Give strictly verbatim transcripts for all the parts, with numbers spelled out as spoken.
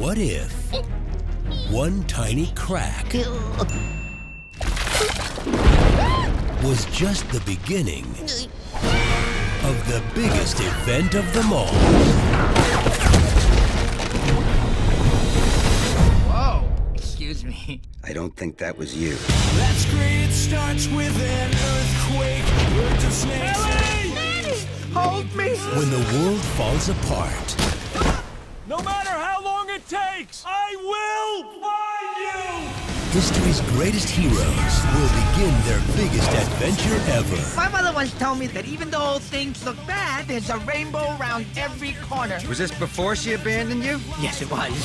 What if one tiny crack was just the beginning of the biggest event of them all? Whoa! Excuse me. I don't think that was you. That's great, it starts with an earthquake. Birds and snakes. Manny! Hold me! When the world falls apart, No matter how long it takes, I will find you! history's greatest heroes will begin their biggest adventure ever. My mother once told me that even though things look bad, there's a rainbow around every corner. Was this before she abandoned you? Yes, it was.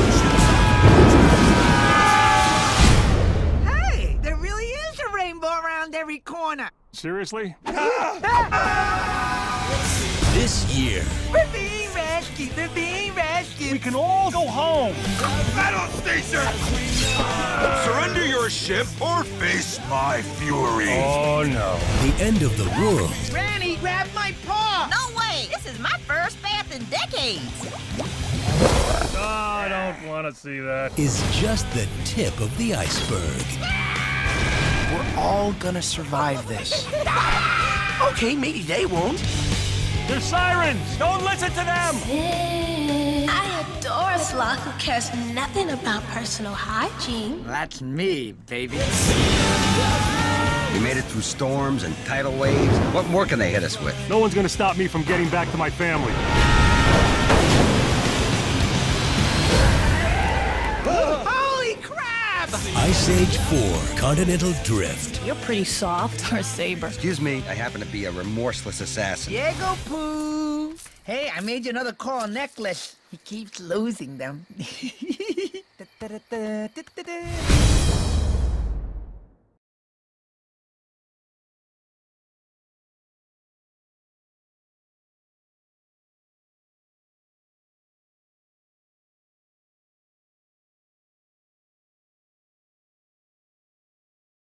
Hey, there really is a rainbow around every corner. Seriously? This year, We're being rescued. We're being rescued. We can all go home! Battle station! Surrender your ship or face my fury. Oh, no. the end of the world Granny, grab my paw. No way! This is my first bath in decades! Oh, I don't want to see that. is just the tip of the iceberg. We're all gonna survive this. Okay, maybe they won't. They're sirens! Don't listen to them! I adore a sloth who cares nothing about personal hygiene. That's me, baby. We made it through storms and tidal waves. What more can they hit us with? No one's gonna stop me from getting back to my family. Holy crap! Ice Age four, Continental Drift. You're pretty soft, or Saber. Excuse me, I happen to be a remorseless assassin. Diego Poo. Hey, I made you another coral necklace. He keeps losing them.